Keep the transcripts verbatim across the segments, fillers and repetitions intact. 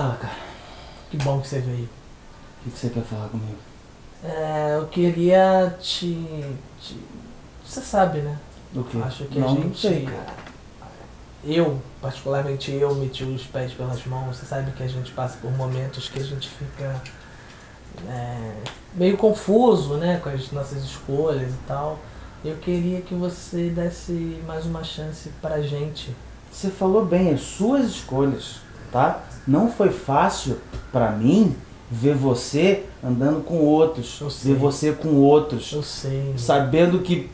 Fala, cara. Que bom que você veio. O que, que você quer falar comigo? É, eu queria te, te... Você sabe, né? O quê? Acho que não, a gente... não sei, cara. Eu, particularmente eu, meti os pés pelas mãos. Você sabe que a gente passa por momentos que a gente fica é, meio confuso, né? Com as nossas escolhas e tal. Eu queria que você desse mais uma chance pra gente. Você falou bem, as suas escolhas, tá? Não foi fácil pra mim ver você andando com outros, Eu sei. ver você com outros, Eu sei. sabendo que...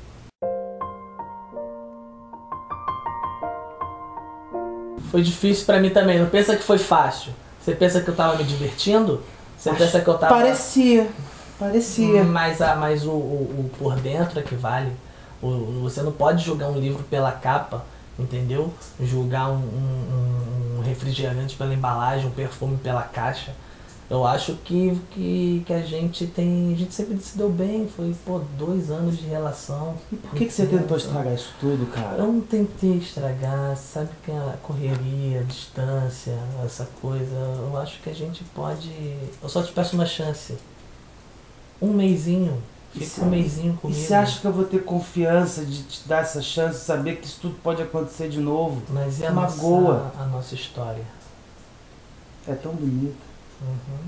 Foi difícil pra mim também, não pensa que foi fácil. Você pensa que eu tava me divertindo? Você Acho- pensa que eu tava... Parecia, parecia. Mas, a, mas o, o, o por dentro é que vale. O, o- você não pode julgar um livro pela capa, entendeu? Julgar um, um, um refrigerante pela embalagem, um perfume pela caixa. Eu acho que, que, que a gente tem... A gente sempre se deu bem, foi, pô, dois anos de relação. E por que, que você tentou estragar isso tudo, cara? Eu não tentei estragar, sabe que a correria, a distância, essa coisa, eu acho que a gente pode... Eu só te peço uma chance. Um mesinho, E fica cê- um mesinho E comigo. você acha que eu vou ter confiança de te dar essa chance, saber que isso tudo pode acontecer de novo? Mas e a Magoa. nossa, a nossa história? É tão bonito. Uhum.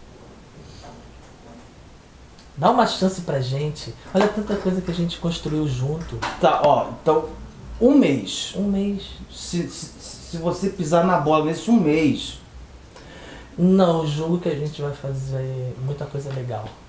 Dá uma chance pra gente. Olha tanta coisa que a gente construiu junto. Tá, ó, então, um mês. Um mês. Se, se, se você pisar na bola nesse um mês, Não, eu julgo que a gente vai fazer muita coisa legal.